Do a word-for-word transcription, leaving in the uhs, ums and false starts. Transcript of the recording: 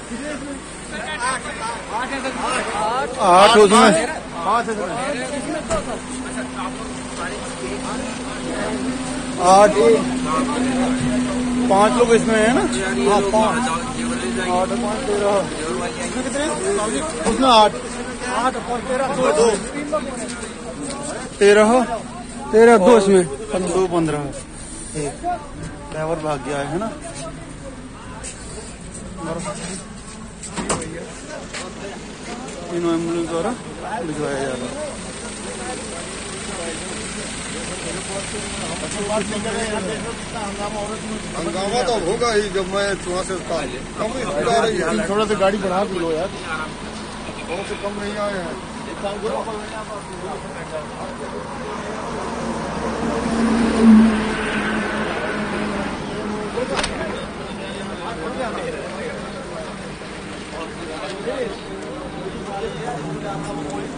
आठ उसमें आठ पांच लोग इसमें है ना। हाँ पाँच आठ पाँच तेरह उसमें कितने उसमें आठ आठ पाँच तेरह दो तेरह तेरह दो इसमें दो पंद्रह एक ड्राइवर भाग गया है ना। इन एम्बुलेंस द्वारा भिजवाया जा रहा है। हंगामा तो होगा ही जब मैं वहाँ से कम थोड़ा सा गाड़ी बढ़ा के लो यार, बहुत से कम नहीं आए हैं। Thank you.